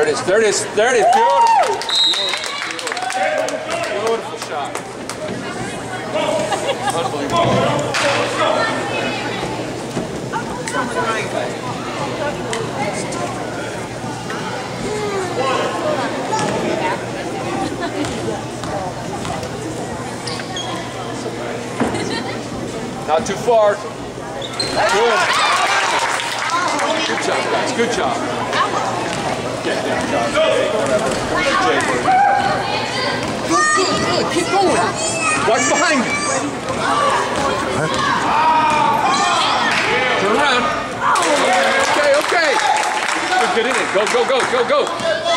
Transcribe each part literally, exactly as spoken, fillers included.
it is, there it is, there it is, beautiful. Beautiful shot. Unbelievable. Not too far. Good. Good job, guys. Good job. Yeah, yeah, Josh. Whatever. Good, good, good. Keep going. Watch behind you. Turn around. Okay, okay. Good, get in it. Go, go, go, go, go.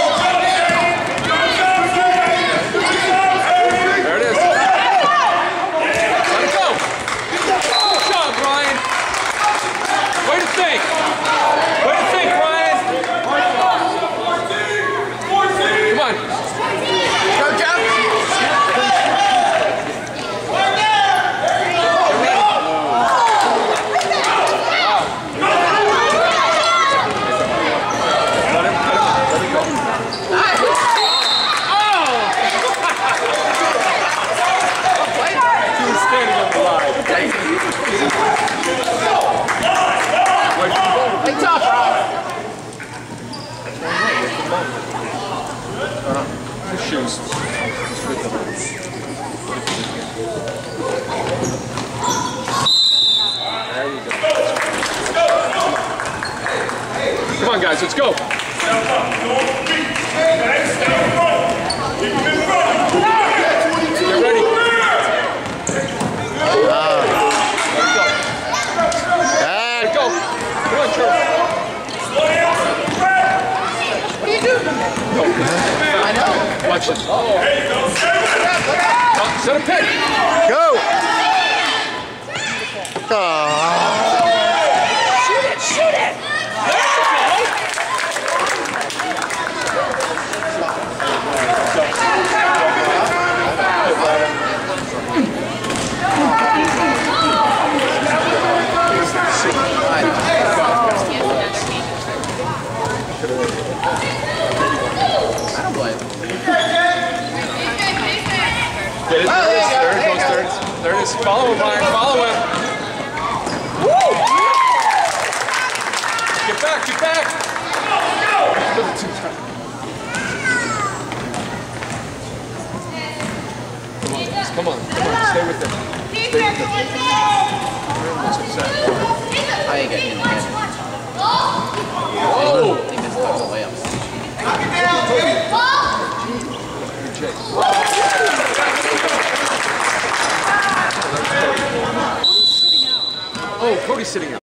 There it is. Let it go. Good job, Brian. Way to think. Way to think, Brian. Come on. Go, Jeff. Shoes. There you go. Come on, guys, let's go. Get ready. Let it go. Come on, Charlie. What are you doing? I know. Watch this. Oh. Set a pick. Go. Oh. Shoot it, shoot it. There you go. I don't blame him. There it is, there it goes, there it is. There it is. Follow him, Ryan, follow him. Woo! Get back, get back. Come on, come on, come on, stay with him. Stay with him. I ain't getting in the head. Whoa! I think that's part of the layups. Oh, Cody's sitting out.